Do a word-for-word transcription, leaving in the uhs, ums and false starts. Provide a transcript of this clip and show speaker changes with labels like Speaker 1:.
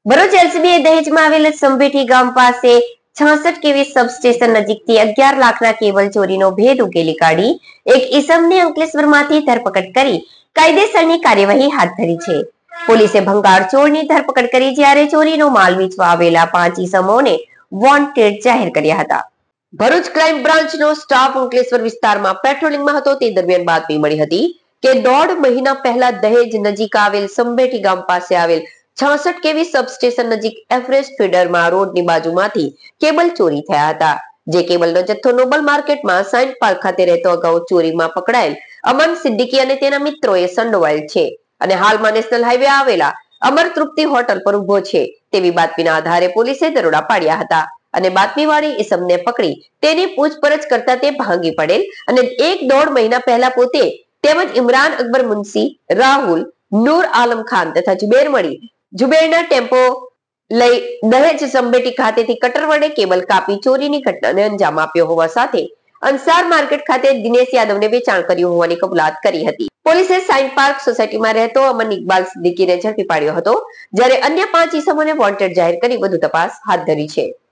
Speaker 1: ભરૂચ એલસીબીએ દહેજમાં આવેલ સંભેઠી ગામ પાસે છાસઠ કેવી સબસ્ટેશન નજીકથી અગિયાર લાખના કેબલ ચોરીનો ભેદ ઉકેલી કાઢી એક ઈસમને અંકલેશ્વરમાંથી ધરપકડ કરી કાયદેસરની કાર્યવાહી હાથ ધરી છે. પોલીસે ભંગાર ચોરની ધરપકડ કરી જ્યારે ચોરીનો માલ વેચવા આવેલા પાંચ ઈસમોને વોન્ટેડ જાહેર કર્યા હતા. ભરૂચ ક્રાઇમ બ્રાન્ચનો સ્ટાફ અંકલેશ્વર વિસ્તારમાં પેટ્રોલિંગમાં હતો તે દરમિયાન બાતમી મળી હતી કે દોઢ મહિના પહેલા દહેજ નજીક આવેલ સંભેઠી ગામ પાસે આવેલ છાસઠ કેવી સબસ્ટેશન નજીક એવરેસ્ટ ફીડરમાં રોડની બાજુમાંથી કેબલ ચોરી થયા હતા. જે કેબલનો જથ્થો નોબલ માર્કેટમાં સાયન્સ પાર્ક ખાતે રહેતો અગાઉ ચોરીમાં પકડાયેલ અમન સિદ્દીકી અને તેના મિત્રોએ સંડોવાયેલ છે અને હાલમાં નેશનલ હાઈવે આવેલા અમર તૃપ્તિ હોટલ પર ઉભો છે તેવી બાતમીના આધારે પોલીસે દરોડા પાડ્યા હતા અને બાતમીવાળી ઈસમને પકડી તેની પૂછપરછ કરતા તે ભાંગી પડેલ અને એક દોઢ મહિના પહેલા પોતે તેમજ ઇમરાન અકબર મુનસી, રાહુલ, નૂર આલમ ખાન તથા જુબેર મળી જુબેરના ટેમ્પો લઈ દહેજ સંભેઠી ખાતેથી કટર વડે કેબલ કાપી ચોરીની ઘટનાને અંજામ આપ્યો હોવા સાથે અંસાર માર્કેટ ખાતે દિનેશ યાદવને વેચાણ કર્યું હોવાની કબૂલાત કરી હતી. પોલીસે સાયન્સ પાર્ક સોસાયટીમાં રહેતો અમન ઇકબાલ સિદ્દીકીને ઝડપી પાડ્યો હતો જ્યારે અન્ય પાંચ ઈસમોને વોન્ટેડ જાહેર કરી વધુ તપાસ હાથ ધરી છે.